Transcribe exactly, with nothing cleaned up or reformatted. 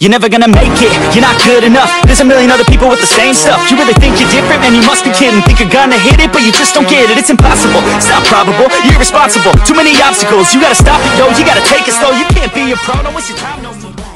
you're never gonna make it. You're not good enough, there's a million other people with the same stuff. You really think you're different? Man, you must be kidding. Think you're gonna hit it, but you just don't get it. It's impossible, it's not probable, you're irresponsible. Too many obstacles, you gotta stop it, yo. You gotta take it slow, you can't be a pro, don't waste your time no more.